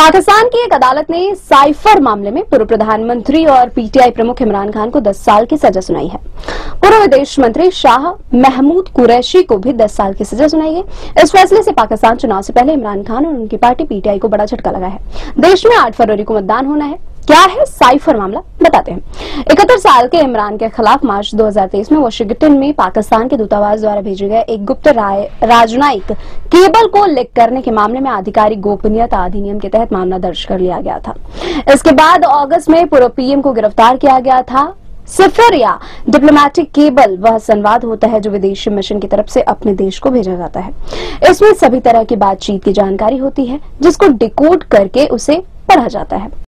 पाकिस्तान की एक अदालत ने साइफर मामले में पूर्व प्रधानमंत्री और पीटीआई प्रमुख इमरान खान को 10 साल की सजा सुनाई है। पूर्व विदेश मंत्री शाह महमूद कुरैशी को भी 10 साल की सजा सुनाई गई। इस फैसले से पाकिस्तान चुनाव से पहले इमरान खान और उनकी पार्टी पीटीआई को बड़ा झटका लगा है। देश में 8 फरवरी को मतदान होना है। क्या है साइफर मामला, बताते हैं। 71 साल के इमरान के खिलाफ मार्च 2023 में वाशिंगटन में पाकिस्तान के दूतावास द्वारा भेजे गए एक गुप्त राजनयिक केबल को लीक करने के मामले में आधिकारिक गोपनीयता अधिनियम के तहत मामला दर्ज कर लिया गया था। इसके बाद अगस्त में पूर्व पीएम को गिरफ्तार किया गया था। सिफर या डिप्लोमेटिक केबल वह संवाद होता है जो विदेशी मिशन की तरफ से अपने देश को भेजा जाता है। इसमें सभी तरह की बातचीत की जानकारी होती है जिसको डिकोड करके उसे पढ़ा जाता है।